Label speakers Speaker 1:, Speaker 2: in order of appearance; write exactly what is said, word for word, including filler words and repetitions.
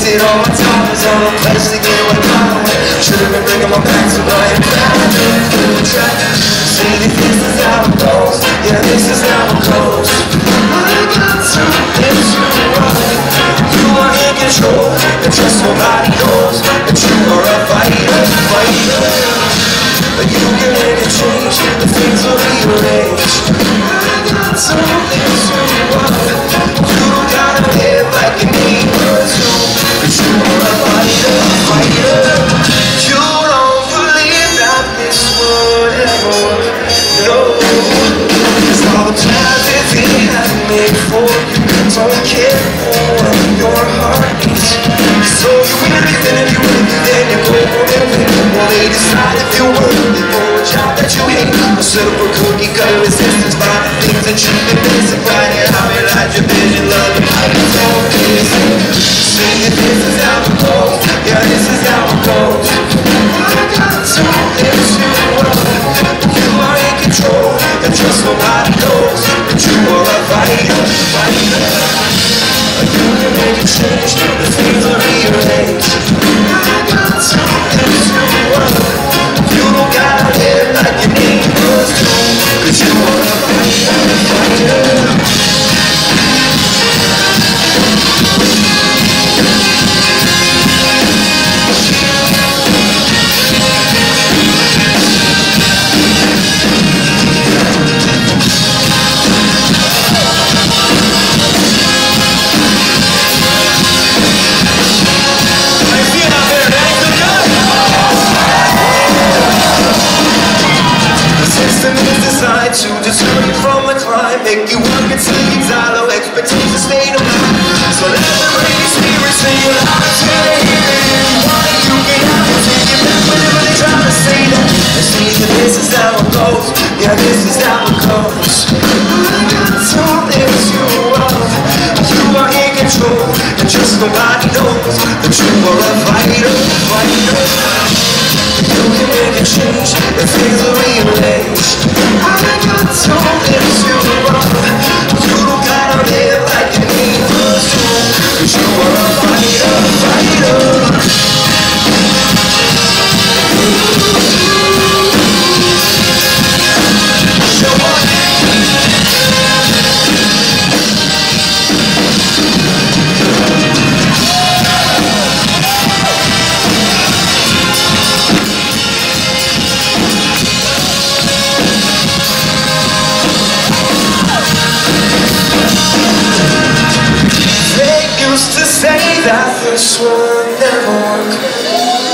Speaker 1: wasted all my time, was all a place to get what I want. Should've been bringing my back to my back through the track. See that this is how it goes, yeah, this is how it goes. I got something to run. You are in control, and trust nobody knows that you are a fighter, fighter. But you can make a change, the things will rearrange. I got something to run. You don't gotta live like you need to, but you are a fighter, fighter. You don't believe that this would ever work, no. Cause all the plans that they had made for you don't care for your heart beats. So you win everything and you win, then you go for everything. Well, they decide if you're worthy for a job that you hate. A silver cookie cutter resistance by the things that you've been missing. Finding out you like your vision, love and how you talk this. Singing, this is how it goes, yeah, this is how it goes. I got something to run. You are in control, and trust nobody knows that you are a fighter, fighter. You can make a change, the things will rearrange. I got something to run. You don't gotta live like you need us to, cause you are a fighter, fighter. To deter you from the climb, make you work until you die, low expectations stay to mind. So let the rainy spirit sing you loud and clear. Why you can have it, take it back whenever they try to say that. They see that this is how it goes, yeah, this is how it goes. I got something to run. You are in control, and just nobody knows that you are a fighter, fighter. You can make a change, the things will rearrange. I got something to run. You don't gotta live like you need us to, cause you are a fighter, fighter. Show up. Say that this would never work.